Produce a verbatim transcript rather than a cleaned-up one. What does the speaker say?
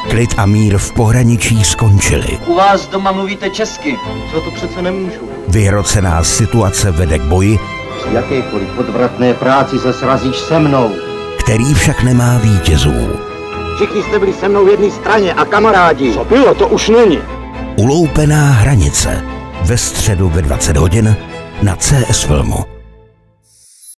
Klid a mír v pohraničí skončily. U vás doma mluvíte česky. Co to přece nemůžu. Vyhrocená situace vede k boji, Při jakékoliv podvratné práci se srazíš se mnou. který však nemá vítězů. Všichni jste byli se mnou v jedné straně a kamarádi. Co bylo, to už není. Uloupená hranice. Ve středu ve dvacet hodin na C S Filmu.